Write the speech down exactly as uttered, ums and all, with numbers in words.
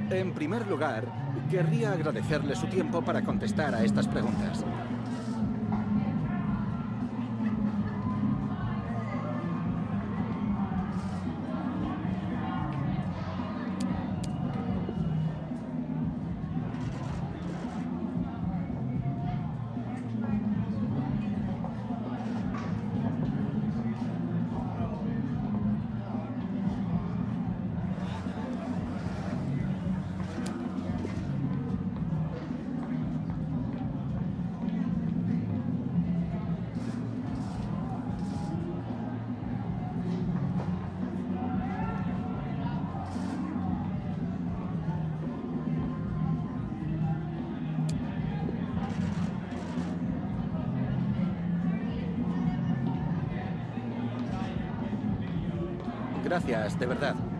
En primer lugar, querría agradecerle su tiempo para contestar a estas preguntas. Gracias, de verdad.